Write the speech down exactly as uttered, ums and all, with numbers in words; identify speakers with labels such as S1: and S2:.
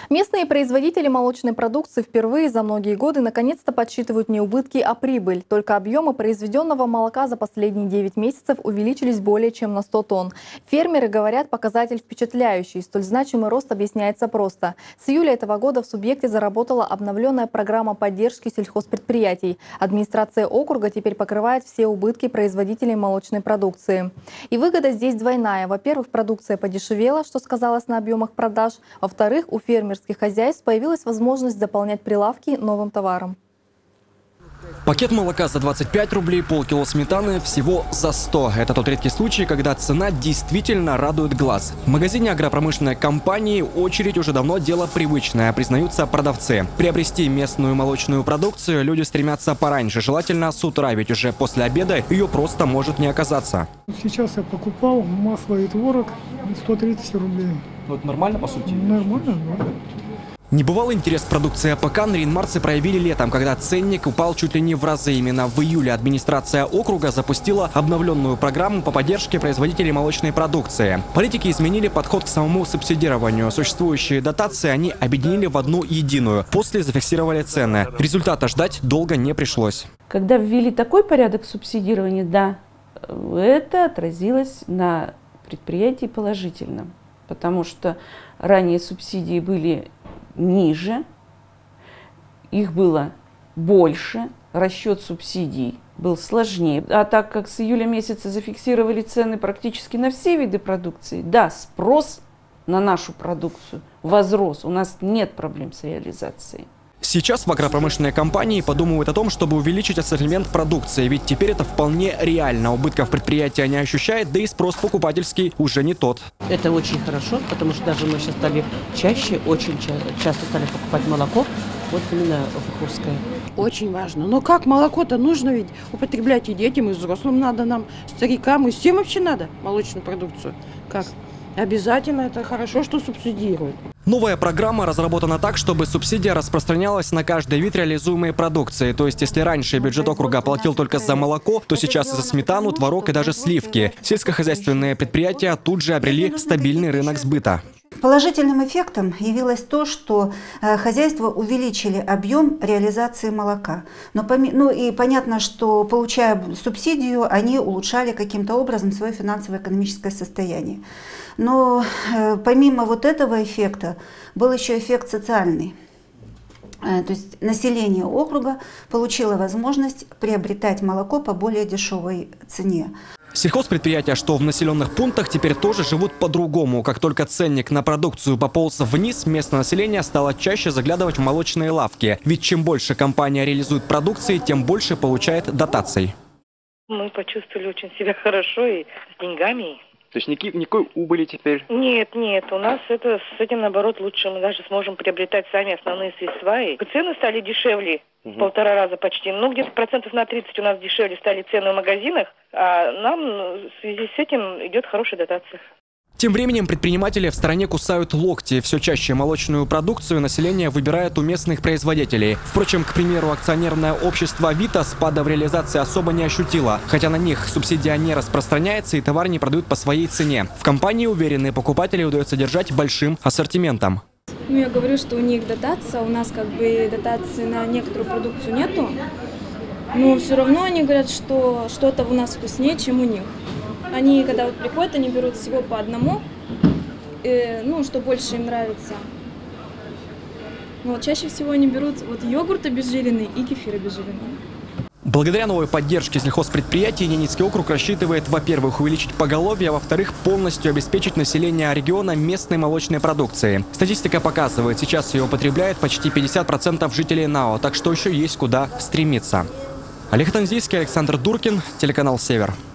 S1: Местные производители молочной продукции впервые за многие годы наконец-то подсчитывают не убытки, а прибыль. Только объемы произведенного молока за последние девять месяцев увеличились более чем на сто тонн. Фермеры говорят, показатель впечатляющий. Столь значимый рост объясняется просто. С июля этого года в субъекте заработала обновленная программа поддержки сельхозпредприятий. Администрация округа теперь покрывает все убытки производителей молочной продукции. И выгода здесь двойная. Во-первых, продукция подешевела, что сказалось на объемах продаж. Во-вторых, у фермерских хозяйств появилась возможность заполнять прилавки новым товаром.
S2: Пакет молока за двадцать пять рублей, полкило сметаны всего за сто. Это тот редкий случай, когда цена действительно радует глаз. В магазине агропромышленной компании очередь уже давно дело привычное, признаются продавцы. Приобрести местную молочную продукцию люди стремятся пораньше, желательно с утра, ведь уже после обеда ее просто может не оказаться.
S3: Сейчас я покупал масло и творог сто тридцать рублей.
S2: Вот нормально, по сути?
S3: Нормально, да.
S2: Небывалый интерес к продукции АПК наринмарцы проявили летом, когда ценник упал чуть ли не в разы. Именно в июле администрация округа запустила обновленную программу по поддержке производителей молочной продукции. Политики изменили подход к самому субсидированию. Существующие дотации они объединили в одну единую. После зафиксировали цены. Результата ждать долго не пришлось.
S4: Когда ввели такой порядок субсидирования, да, это отразилось на предприятии положительно. Потому что ранее субсидии были ниже, их было больше, расчет субсидий был сложнее. А так как с июля месяца зафиксировали цены практически на все виды продукции, да, спрос на нашу продукцию возрос, у нас нет проблем с реализацией.
S2: Сейчас в агропромышленной компании подумывают о том, чтобы увеличить ассортимент продукции, ведь теперь это вполне реально. Убытков предприятия не ощущает, да и спрос покупательский уже не тот.
S5: Это очень хорошо, потому что даже мы сейчас стали чаще, очень ча часто стали покупать молоко, вот именно пуховское.
S6: Очень важно. Но как молоко-то нужно ведь употреблять и детям, и взрослым надо нам, старикам, и всем вообще надо молочную продукцию. Как? Обязательно это хорошо, что субсидируют.
S2: Новая программа разработана так, чтобы субсидия распространялась на каждый вид реализуемой продукции. То есть, если раньше бюджет округа платил только за молоко, то сейчас и за сметану, творог и даже сливки. Сельскохозяйственные предприятия тут же обрели стабильный рынок сбыта.
S7: Положительным эффектом явилось то, что хозяйства увеличили объем реализации молока. Но, ну и понятно, что, получая субсидию, они улучшали каким-то образом свое финансово-экономическое состояние. Но помимо вот этого эффекта был еще эффект социальный. То есть население округа получило возможность приобретать молоко по более дешевой цене.
S2: Сельхозпредприятия, что в населенных пунктах, теперь тоже живут по-другому. Как только ценник на продукцию пополз вниз, местное население стало чаще заглядывать в молочные лавки. Ведь чем больше компания реализует продукции, тем больше получает дотаций.
S8: Мы почувствовали очень себя хорошо и с деньгами.
S2: То есть никакой, никакой убыли теперь?
S8: Нет, нет, у нас это с этим наоборот лучше. Мы даже сможем приобретать сами основные средства. И цены стали дешевле. В полтора раза почти. Ну, где-то процентов на тридцать у нас дешевле стали цены в магазинах, а нам в связи с этим идет хорошая дотация.
S2: Тем временем предприниматели в стороне кусают локти. Все чаще молочную продукцию население выбирает у местных производителей. Впрочем, к примеру, акционерное общество «Вита» спада в реализации особо не ощутило. Хотя на них субсидия не распространяется и товар не продают по своей цене. В компании уверены, покупателей удается держать большим ассортиментом.
S9: Ну, я говорю, что у них дотация, у нас как бы дотации на некоторую продукцию нету. Но все равно они говорят, что что-то у нас вкуснее, чем у них. Они, когда вот приходят, они берут всего по одному, э, ну, что больше им нравится. Но вот чаще всего они берут вот йогурт обезжиренный и кефир обезжиренный.
S2: Благодаря новой поддержке сельхозпредприятий Ненецкий округ рассчитывает, во-первых, увеличить поголовье, а во-вторых, полностью обеспечить население региона местной молочной продукцией. Статистика показывает, сейчас ее употребляет почти пятьдесят процентов жителей НАО, так что еще есть куда стремиться. Олег Танзийский, Александр Дуркин, телеканал «Север».